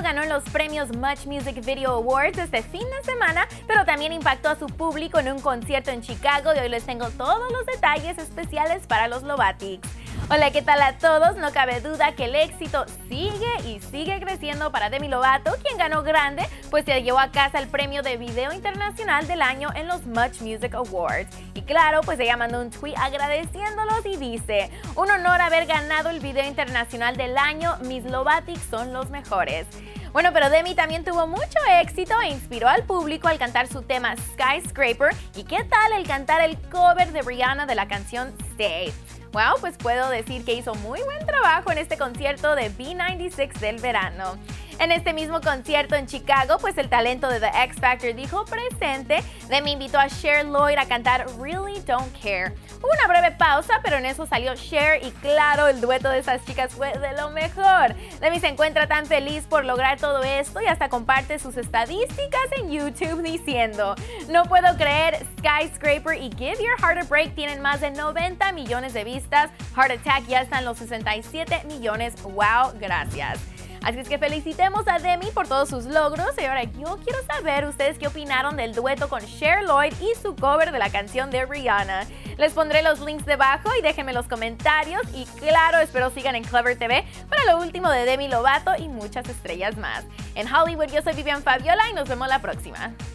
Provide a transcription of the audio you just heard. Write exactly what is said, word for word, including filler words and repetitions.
ganó en los premios Much Music Video Awards este fin de semana, pero también impactó a su público en un concierto en Chicago y hoy les tengo todos los detalles especiales para los Lovatics. Hola, ¿qué tal a todos? No cabe duda que el éxito sigue y sigue creciendo para Demi Lovato, quien ganó grande, pues se llevó a casa el premio de Video Internacional del Año en los Much Music Awards. Y claro, pues ella mandó un tweet agradeciéndolos y dice: un honor haber ganado el Video Internacional del Año, mis Lovatics son los mejores. Bueno, pero Demi también tuvo mucho éxito e inspiró al público al cantar su tema Skyscraper. ¿Y qué tal el cantar el cover de Rihanna de la canción Stay? Wow, pues puedo decir que hizo muy buen trabajo en este concierto de B noventa y seis del verano. En este mismo concierto en Chicago, pues el talento de The X Factor dijo presente. Demi invitó a Cher Lloyd a cantar Really Don't Care. Hubo una breve pausa, pero en eso salió Cher y claro, el dueto de esas chicas fue de lo mejor. Demi se encuentra tan feliz por lograr todo esto y hasta comparte sus estadísticas en YouTube diciendo: no puedo creer, Skyscraper y Give Your Heart a Break tienen más de noventa millones de vistas. Heart Attack ya está en los sesenta y siete millones. Wow, gracias. Así es que felicitemos a Demi por todos sus logros y ahora yo quiero saber ustedes qué opinaron del dueto con Cher Lloyd y su cover de la canción de Rihanna. Les pondré los links debajo y déjenme los comentarios y claro, espero sigan en Clever T V para lo último de Demi Lovato y muchas estrellas más. En Hollywood yo soy Vivian Fabiola y nos vemos la próxima.